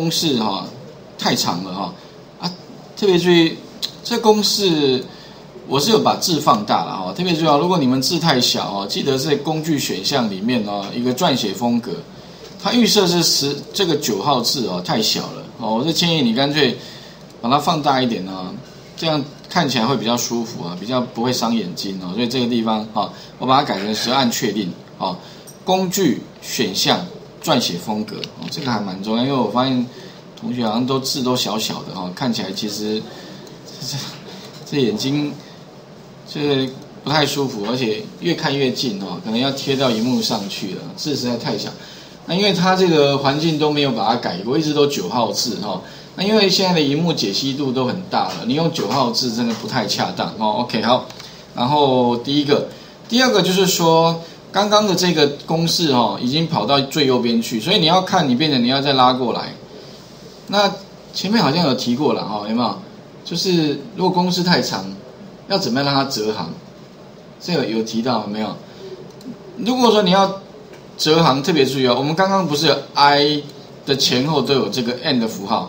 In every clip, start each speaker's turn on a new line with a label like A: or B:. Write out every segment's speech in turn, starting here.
A: 公式太长了特别注意这公式我是有把字放大了特别注意如果你们字太小记得在工具选项里面一个撰写风格，它预设是这个9号字太小了我是建议你干脆把它放大一点这样看起来会比较舒服比较不会伤眼睛所以这个地方我把它改成10按确定工具选项撰写风格这个还蛮重要，因为我发现同学好像字都小小的看起来其实这眼睛就是不太舒服，而且越看越近可能要贴到荧幕上去了，字实在太小。那因为它这个环境都没有把它改过，一直都9号字那因为现在的荧幕解析度都很大了，你用9号字真的不太恰当OK 好，然后第二个就是说刚刚的这个公式已经跑到最右边去，所以你要看变成你要再拉过来。那前面好像有提过了有没有？就是如果公式太长，要怎么样让它折行？这个有提到没有？如果说你要折行，特别注意我们刚刚不是有 I 的前后都有这个 and 的符号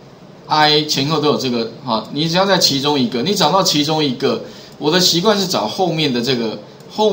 A: ，I 前后都有这个你只要在其中一个，你找到其中一个，我的习惯是找后面的这个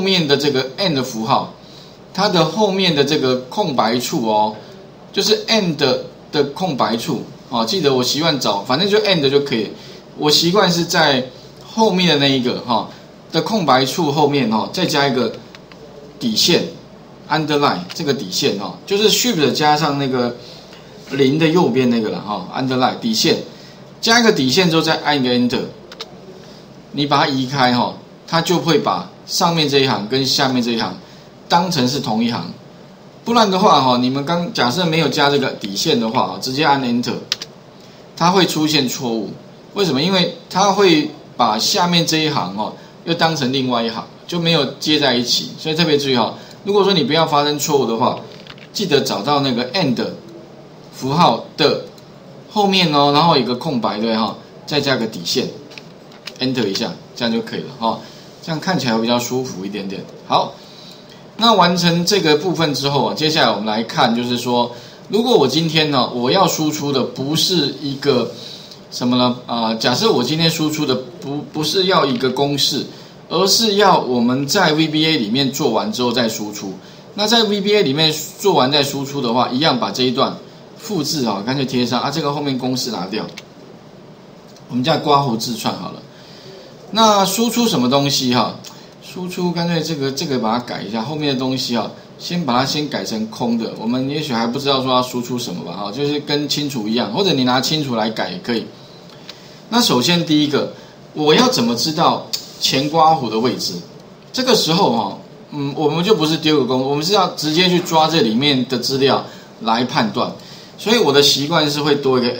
A: and 的符号，它的后面的这个空白处就是 and 的空白处记得我习惯找，反正就 and 就可以。我习惯是在后面的那一个的空白处后面再加一个底线 underline 这个底线就是 shift 加上那个0的右边那个了underline 底线，加一个底线之后再按一个 enter， 你把它移开它就会把上面这一行跟下面这一行当成是同一行。不然的话你们假设没有加这个底线的话直接按 enter， 它会出现错误。为什么？因为它会把下面这一行又当成另外一行，就没有接在一起。所以特别注意如果说你不要发生错误的话，记得找到那个 and 符号的后面然后有一个空白对再加个底线 enter 一下，这样就可以了这样看起来会比较舒服一点点。好，那完成这个部分之后接下来我们来看就是说，如果我今天我要输出的不是一个什么呢？假设我今天输出的不是要一个公式，而是要我们在 VBA 里面做完之后再输出。那在 VBA 里面做完再输出的话，一样把这一段复制干脆贴上这个后面公式拿掉，我们叫刮胡字串好了。那输出什么东西输出干脆这个把它改一下，后面的东西先把它改成空的。我们也许还不知道说要输出什么吧就是跟清除一样，或者你拿清除来改也可以。那首先第一个，我要怎么知道前刮弧的位置？这个时候我们就不是丢个公，我们是要直接去抓这里面的资料来判断。所以我的习惯是会多一个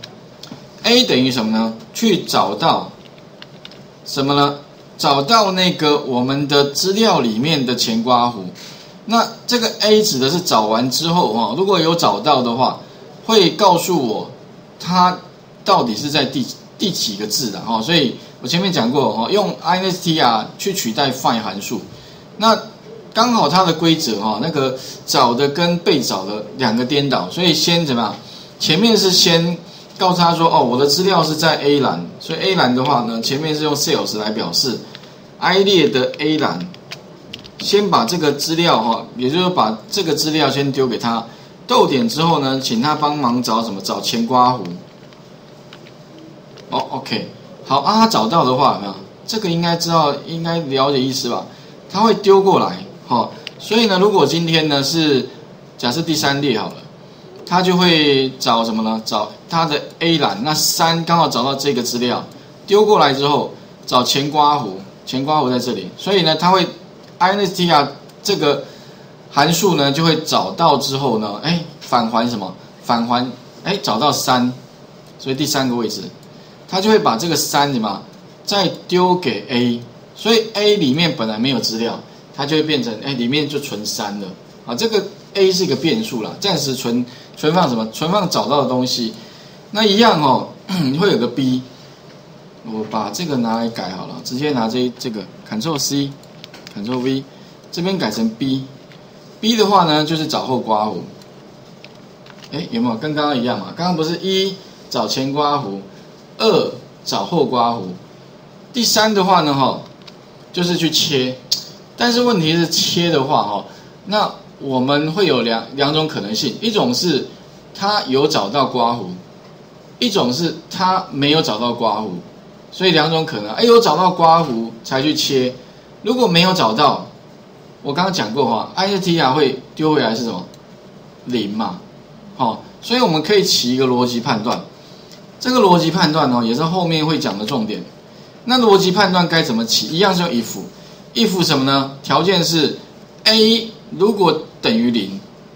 A: A 等于什么呢？去找到什么呢？找到那个我们的资料里面的前刮弧。那这个 A 指的是找完之后如果有找到的话，会告诉我它到底是在第几个字的所以我前面讲过用 instr 去取代 find 函数。那刚好它的规则那个找的跟被找的两个颠倒，所以先怎么样？前面是先告诉他说我的资料是在 A 栏，所以 A 栏的话呢，前面是用 sales 来表示 I 列的 A 栏，先把这个资料也就是把这个资料先丢给他，逗点之后呢，请他帮忙找什么？找前刮弧。OK， 好他找到的话有没有？这个应该知道，应该了解意思吧？他会丢过来所以呢，如果今天呢是假设第3列好了，他就会找什么呢？找他的 A 栏，那3刚好找到这个资料，丢过来之后找前刮弧，前刮弧在这里，所以呢，他会 instr 这个函数呢就会找到之后呢，返还什么？返还找到3，所以第3个位置，他就会把这个3什么再丢给 A， 所以 A 里面本来没有资料，它就会变成里面就存3了这个 A 是一个变数啦，暂时存放什么？存放找到的东西。那一样会有个 B， 我把这个拿来改好了，直接拿这个 Ctrl C Ctrl V， 这边改成 B。B 的话呢，就是找后刮弧。 哎，有没有跟刚刚一样嘛？刚刚不是1找前刮弧，2找后刮弧，第3的话呢，就是去切。但是问题是切的话，那我们会有两种可能性，一种是它有找到刮弧，一种是它没有找到刮弧，所以两种可能。有找到刮弧才去切，如果没有找到，我刚刚讲过ISTR 会丢回来是什么？0嘛。所以我们可以起一个逻辑判断，这个逻辑判断也是后面会讲的重点。那逻辑判断该怎么起？一样是用 if 什么呢？条件是 A 如果等于0，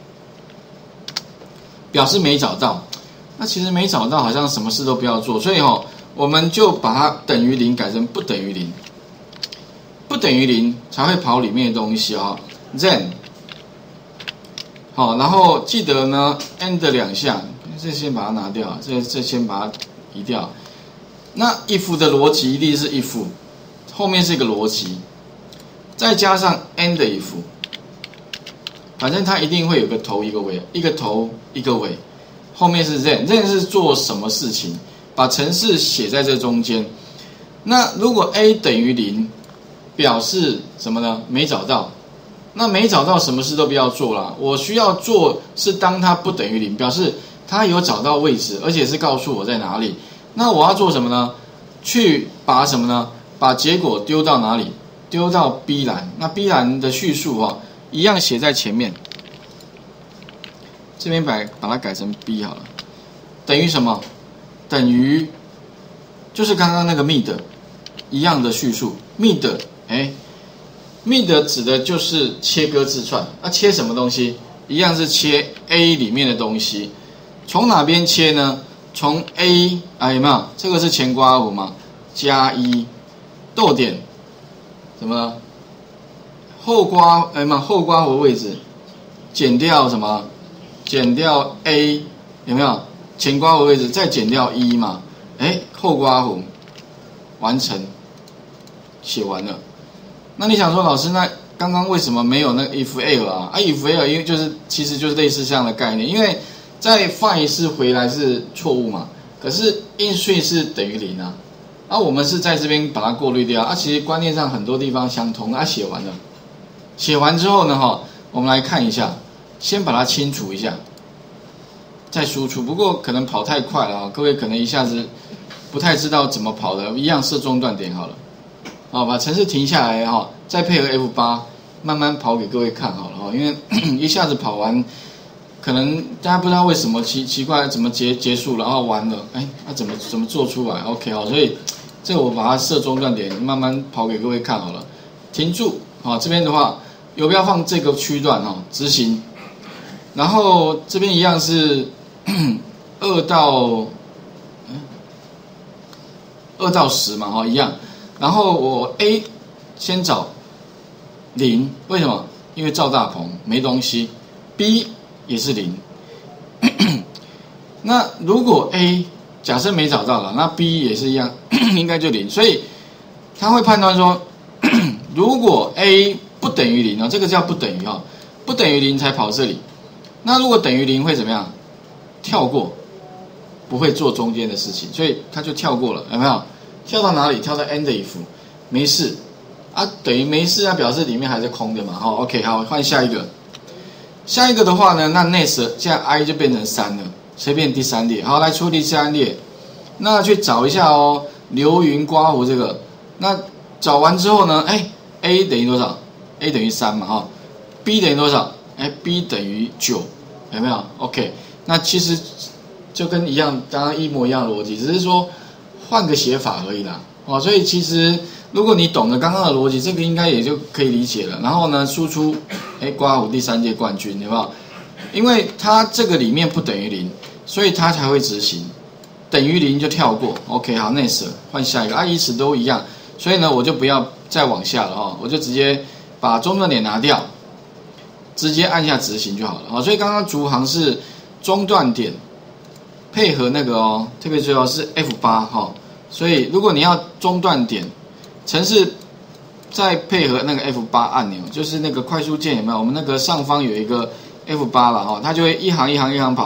A: 表示没找到。那其实没找到好像什么事都不要做，所以我们就把它等于0改成不等于0，不等于0才会跑里面的东西then。然后记得呢 ，and 2项，这先把它拿掉，这先把它移掉。那 if 的逻辑一定是 if， 后面是一个逻辑，再加上 and if， 反正它一定会有个头一个尾，一个头一个尾，后面是 then 是做什么事情？把程式写在这中间。那如果 a 等于0，表示什么呢？没找到。那没找到，什么事都不要做了。我需要做是当它不等于0，表示它有找到位置，而且是告诉我在哪里。那我要做什么呢？去把什么呢？把结果丢到哪里？丢到 B 栏。那 B 栏的叙述一样写在前面。这边把它改成 B 好了。等于什么？等于就是刚刚那个 mid 一样的叙述。mid 指的就是切割字串，切什么东西？一样是切 A 里面的东西。从哪边切呢？从 A 有没有？这个是前刮弧嘛？加1逗点什么呢？后刮后刮弧位置减掉什么？减掉 A 有没有？前刮弧位置再减掉1嘛？后刮弧完成，写完了。那你想说，老师，那刚刚为什么没有那个 if else if else 因为其实就是类似这样的概念，因为在 find 是回来是错误嘛，可是 in string 是等于0我们是在这边把它过滤掉其实观念上很多地方相同写完了，写完之后呢我们来看一下，先把它清除一下，再输出。不过可能跑太快了各位可能一下子不太知道怎么跑的，一样设中断点好了。把程式停下来再配合 F8 慢慢跑给各位看好了因为一下子跑完，可能大家不知道为什么奇怪怎么结束了完了，怎么做出来 ？OK 所以这个我把它设中断点，慢慢跑给各位看好了。停住这边的话游标放这个区段执行，然后这边一样是2到10嘛一样。然后我 A 先找0，为什么？因为赵大鹏没东西。B 也是0。那如果 A 假设没找到了，那 B 也是一样，应该就0。所以他会判断说，如果 A 不等于0这个叫不等于不等于0才跑这里。那如果等于0会怎么样？跳过，不会做中间的事情，所以他就跳过了，有没有？跳到哪里？跳到 end if， 没事等于没事表示里面还是空的嘛OK 好，换下一个。下一个的话呢，那 next 现在 I 就变成3了，随便第3列。好，来处理第3列，那去找一下流云刮弧这个。那找完之后呢A 等于多少？ A 等于3嘛B 等于多少？B 等于9，有没有 OK？ 那其实就跟刚刚一模一样的逻辑，只是说换个写法而已啦所以其实如果你懂得刚刚的逻辑，这个应该也就可以理解了。然后呢，输出刮弧第3届冠军，有没有？因为它这个里面不等于0，所以它才会执行。等于0就跳过 OK 好 next 换下一个以此都一样，所以呢我就不要再往下了我就直接把中断点拿掉，直接按下执行就好了所以刚刚逐行是中断点配合那个特别重要是 F8 所以如果你要中断点，程式再配合那个 F8 按钮，就是那个快速键有没有？我们那个上方有一个 F8 了它就会一行一行一行跑。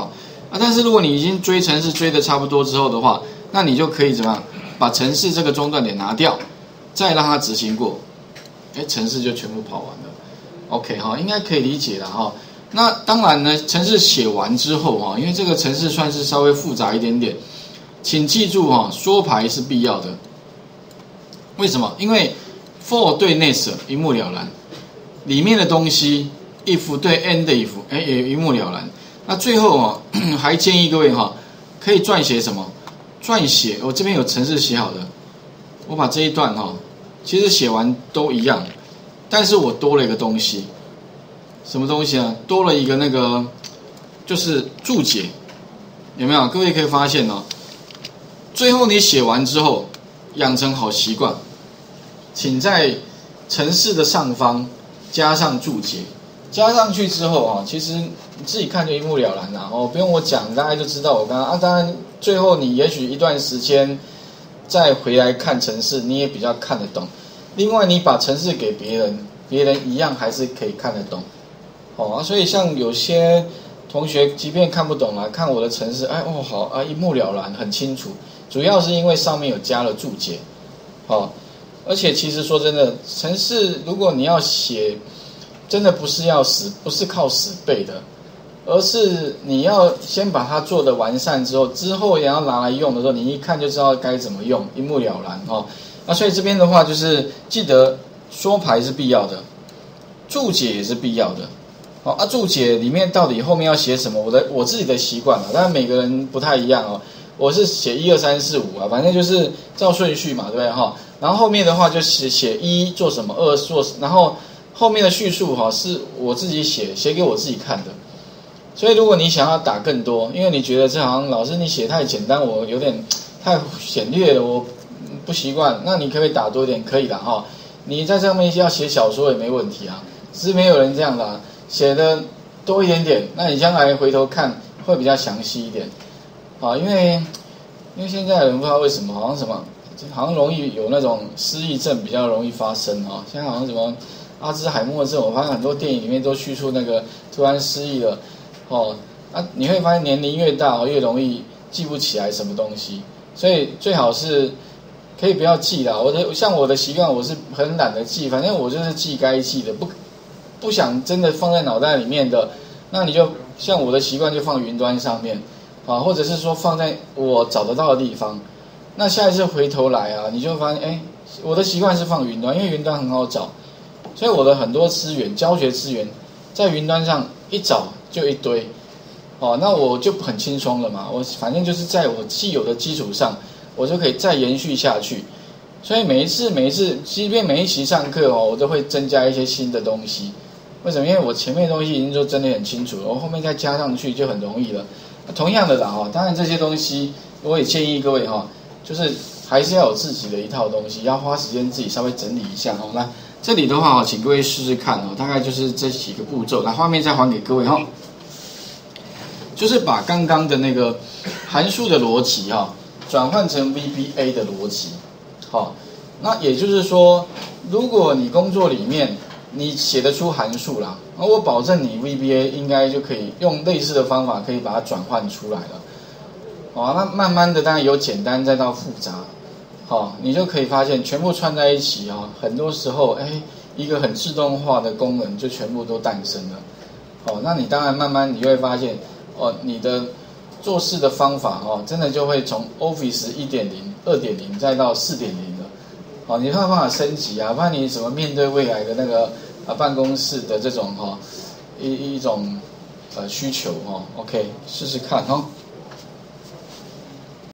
A: 啊。但是如果你已经追程式追的差不多之后的话，那你就可以怎么样把程式这个中断点拿掉，再让它执行过，程式就全部跑完了。OK 哈，应该可以理解了哈。那当然呢，程式写完之后哈，因为这个程式算是稍微复杂一点点，请记住哈，缩排是必要的。为什么？因为 for 对 next 一目了然，里面的东西 if 对 end if 也一目了然。那最后还建议各位可以撰写什么？撰写我这边有程式写好的，我把这一段其实写完都一样，但是我多了一个东西，什么东西啊？多了一个那个就是注解，有没有？各位可以发现最后你写完之后，养成好习惯，请在程式的上方加上注解，加上去之后其实你自己看就一目了然啦不用我讲，大家就知道我刚刚当然最后你也许一段时间再回来看程式，你也比较看得懂。另外，你把程式给别人，别人一样还是可以看得懂所以像有些同学即便看不懂看我的程式，好一目了然，很清楚。主要是因为上面有加了注解而且其实说真的，程式如果你要写，真的不是靠死背的，而是你要先把它做的完善之后也要拿来用的时候，你一看就知道该怎么用，一目了然那所以这边的话就是记得缩排是必要的，注解也是必要的注解里面到底后面要写什么，我自己的习惯当然每个人不太一样我是写1、2、3、4、5反正就是照顺序嘛，对不对然后后面的话就写1做什么，2做，然后后面的叙述是我自己写给我自己看的。所以如果你想要打更多，因为你觉得这好像老师你写太简单，我有点太简略了，我不习惯，那你可不可以打多一点？可以啦你在上面要写小说也没问题只是没有人这样的写的多一点点，那你将来回头看会比较详细一点因为现在人不知道为什么好像容易有那种失忆症比较容易发生现在好像什么阿兹海默症，我发现很多电影里面都叙述那个突然失忆了你会发现年龄越大越容易记不起来什么东西，所以最好是可以不要记啦。像我的习惯，我是很懒得记，反正我就是记该记的，不想真的放在脑袋里面的，那你就像我的习惯就放云端上面或者是说放在我找得到的地方。那下一次回头来你就发现我的习惯是放云端，因为云端很好找，所以我的很多资源教学资源在云端上一找就一堆那我就很轻松了嘛，我反正就是在我既有的基础上我就可以再延续下去。所以每一次即便每一期上课我都会增加一些新的东西。为什么？因为我前面的东西已经都真的很清楚了，我后面再加上去就很容易了。同样的当然这些东西我也建议各位就是还是要有自己的一套东西，要花时间自己稍微整理一下那这里的话请各位试试看大概就是这几个步骤。来，画面再还给各位就是把刚刚的那个函数的逻辑转换成 VBA 的逻辑那也就是说，如果你工作里面你写得出函数啦，那我保证你 VBA 应该就可以用类似的方法可以把它转换出来了那慢慢的当然由简单再到复杂你就可以发现全部串在一起很多时候一个很自动化的功能就全部都诞生了那你当然慢慢你就会发现你的做事的方法真的就会从 Office 1.0、2.0 再到4.0了你没有办法升级不然你怎么面对未来的那个办公室的这种一种需求OK 试试看